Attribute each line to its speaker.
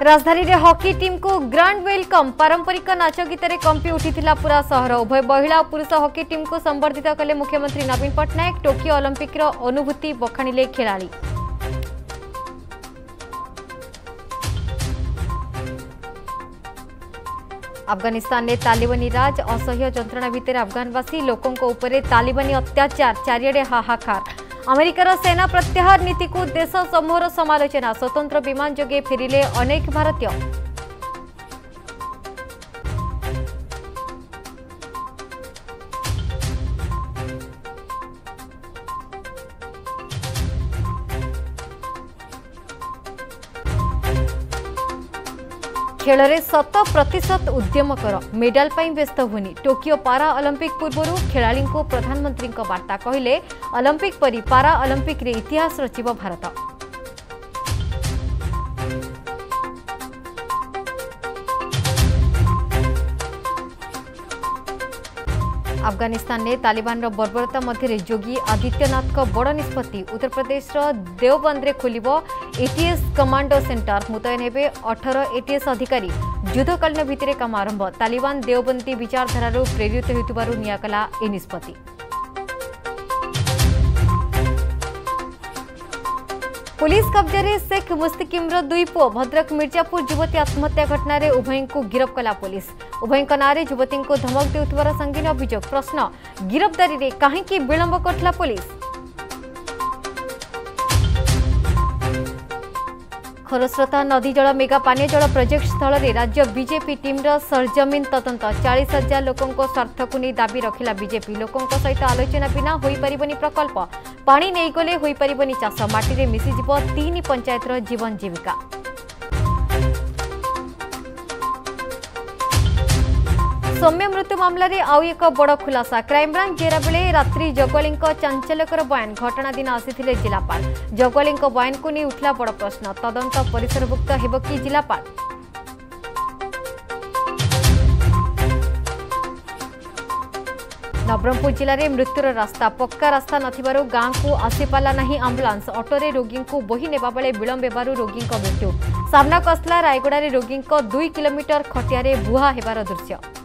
Speaker 1: राजधानी रे hockey team को ग्रांड वेलकम पारंपरिक नाच गीत कंपी उठीथिला पूरा सहर। उभय महिला और पुरुष हॉकी टीम को संबर्धित कले मुख्यमंत्री नवीन पट्टनायक। टोकियो ओलंपिक रो अनुभूति बखाणिले खेलाड़ी। अफगानिस्तान ने तालिबानी राज असह्य जंत्रणा भितर अफगानवासी लोकों उपरे तालिबानी अत्याचार चारिड़े हाहाकार। अमेरिकार सेना प्रत्याहार नीति को देश समूहर समालोचना। स्वतंत्र विमान जोगे फेरिले अनेक भारतीय। खेल में 100% उद्यम कर मेडाल व्यस्त होनी। टोकियो पारा ओलंपिक पूर्व खेलाड़ी को प्रधानमंत्री वार्ता कहले ओलंपिक परी पारा ओलंपिक रे इतिहास रचिब भारत। अफगानिस्तान ने तालिबान बर्बरता मध्य योगी आदित्यनाथ को बड़ निष्पत्ति। उत्तर प्रदेश देवबंद में खोल एटीएस कमांडो सेंटर मुतयन हे 18 एटीएस अधिकारी। युद्धकालीन भित्तिरे काम आरंभ। तालिबान देवबंदी विचारधारा प्रेरित होइतिबारु नियाकला ए निष्पत्ति। पुलिस कब्जा शेख मुस्तकिम्र 2 पुओ। भद्रक मिर्जापुर युवती आत्महत्या घटना रे उभय को गिरफ कला पुलिस। उभय नाँ युवती को धमक देउथिबार संगीन अभियोग। प्रश्न गिरफ्तारी रे काहेकि विलंब करथिला पुलिस। खरस्रोता नदी जल मेगा पानीय जल प्रोजेक्ट स्थल रे राज्य बीजेपी टीम सरजमीन तदंत। 40,000 लोकों स्वार्थ को नहीं दाबी रखिला बीजेपी। लोकों सहित आलोचना बिना होई परिबनी प्रकल्प। पानी नहीं गले होई परिबनी चाष। माटी रे मिसिजिव 3 पंचायतर जीवन जीविका। सौम्य मृत्यु मामलें आउ एक बड़ खुलासा। क्राइमब्रांच जेरा बेले रात्रि जगवाली चांचल्यकर बयान। घटना दिन आसी जिलापाल। जगवाली बयान को नहीं उठला बड़ प्रश्न। तदंत परिसरभुक्त हेब कि जिलापाल। नवरंगपुर जिले में मृत्युर रास्ता। पक्का रास्ता नथिबारु गाँ को आसीपाला नहीं आंबुलांस। ऑटोरे रोगी को बोही नेबा बेले विलंब हेबारु रोगी मृत्यु। सामना आसला रायगड़ा रोगी 2 किलोमीटर खटिया बुहा हेबार दृश्य।